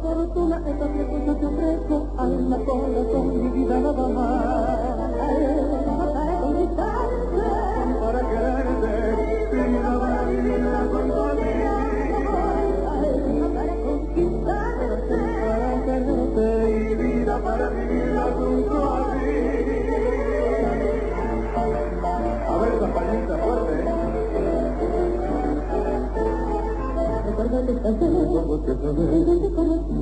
fortuna, esta preciosa te ofrezco, alma, corazón, mi vida nada más. Para conquistarte, para quererte, vida para vivirla junto a ti. Para conquistarte, para quererte y vida para vivirla junto a ti. A ver, esa palita fuerte, Recuerda que estás en el corazón.